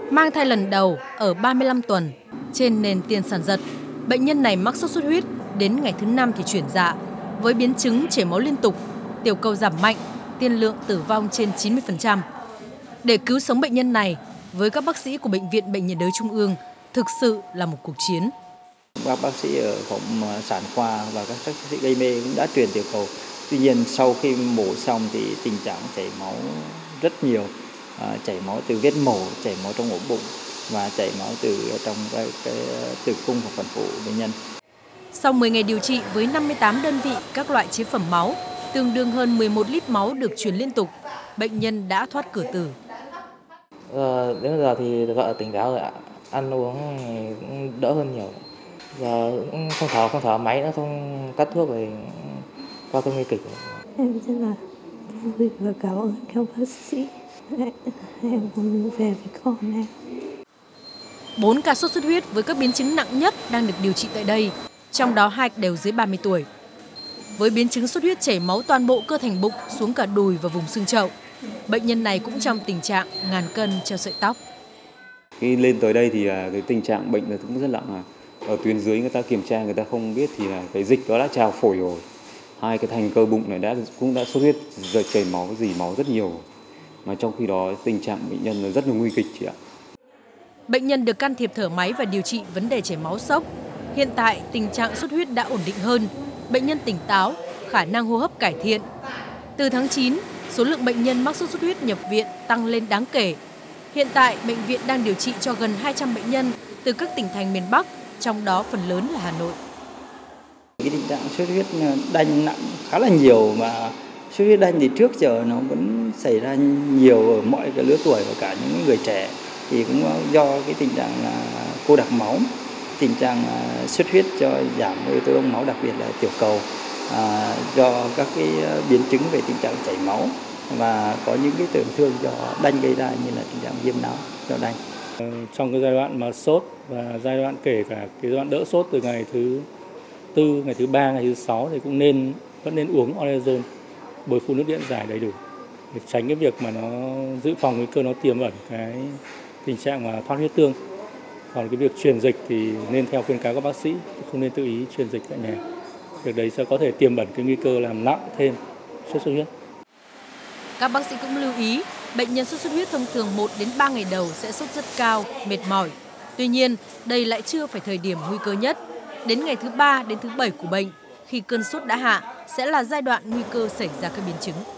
Mang thai lần đầu ở 35 tuần, trên nền tiền sản giật, bệnh nhân này mắc sốt xuất huyết, đến ngày thứ 5 thì chuyển dạ, với biến chứng chảy máu liên tục, tiểu cầu giảm mạnh, tiên lượng tử vong trên 90%. Để cứu sống bệnh nhân này, với các bác sĩ của Bệnh viện Bệnh nhiệt đới Trung ương, thực sự là một cuộc chiến. Các bác sĩ ở phòng sản khoa và các bác sĩ gây mê cũng đã truyền tiểu cầu. Tuy nhiên sau khi mổ xong thì tình trạng chảy máu rất nhiều, chảy máu từ vết mổ, chảy máu trong ổ bụng và chảy máu từ trong cái tử cung hoặc phần phụ bệnh nhân. Sau 10 ngày điều trị với 58 đơn vị các loại chế phẩm máu, tương đương hơn 11 lít máu được truyền liên tục, bệnh nhân đã thoát cửa tử. Đến bây giờ thì vợ tỉnh táo rồi ạ, ăn uống cũng đỡ hơn nhiều. Giờ cũng không thở máy nữa, không cắt thuốc rồi qua cơn nguy kịch. Em rất là vui và cảm ơn các bác sĩ. Em muốn về với con em. 4 ca sốt xuất huyết với các biến chứng nặng nhất đang được điều trị tại đây, trong đó 2 đều dưới 30 tuổi. Với biến chứng sốt huyết chảy máu toàn bộ cơ thành bụng xuống cả đùi và vùng xương chậu, bệnh nhân này cũng trong tình trạng ngàn cân treo sợi tóc. Khi lên tới đây thì cái tình trạng bệnh là cũng rất nặng. Ở tuyến dưới người ta kiểm tra người ta không biết thì là cái dịch đó đã trào phổi rồi. Hai cái thành cơ bụng này cũng đã sốt huyết, chảy máu, rỉ máu rất nhiều. Mà trong khi đó tình trạng bệnh nhân là rất là nguy kịch chị ạ. Bệnh nhân được can thiệp thở máy và điều trị vấn đề chảy máu sốc. Hiện tại tình trạng sốt huyết đã ổn định hơn, bệnh nhân tỉnh táo, khả năng hô hấp cải thiện. Từ tháng 9, số lượng bệnh nhân mắc sốt xuất huyết nhập viện tăng lên đáng kể. Hiện tại bệnh viện đang điều trị cho gần 200 bệnh nhân từ các tỉnh thành miền Bắc, trong đó phần lớn là Hà Nội. Cái tình trạng sốt huyết đanh nặng khá là nhiều, mà sốt huyết đanh thì trước giờ nó vẫn xảy ra nhiều ở mọi cái lứa tuổi và cả những người trẻ, thì cũng do cái tình trạng là cô đặc máu, tình trạng xuất huyết do giảm yếu tố đông máu, đặc biệt là tiểu cầu, do các cái biến chứng về tình trạng chảy máu và có những cái tổn thương do đanh gây ra như là tình trạng viêm não do đanh. Trong cái giai đoạn mà sốt và giai đoạn kể cả cái giai đoạn đỡ sốt từ ngày thứ 4, ngày thứ 3, ngày thứ 6 thì cũng vẫn nên uống orezon, bồi phun nước điện giải đầy đủ để tránh cái việc mà nó dự phòng nguy cơ nó tiềm ẩn cái tình trạng mà thoát huyết tương. Còn cái việc truyền dịch thì nên theo khuyến cáo các bác sĩ, không nên tự ý truyền dịch tại nhà. Việc đấy sẽ có thể tiềm ẩn cái nguy cơ làm nặng thêm sốt xuất huyết. Các bác sĩ cũng lưu ý, bệnh nhân sốt xuất huyết thông thường 1 đến 3 ngày đầu sẽ sốt rất cao, mệt mỏi. Tuy nhiên, đây lại chưa phải thời điểm nguy cơ nhất. Đến ngày thứ 3 đến thứ 7 của bệnh, khi cơn sốt đã hạ, sẽ là giai đoạn nguy cơ xảy ra các biến chứng.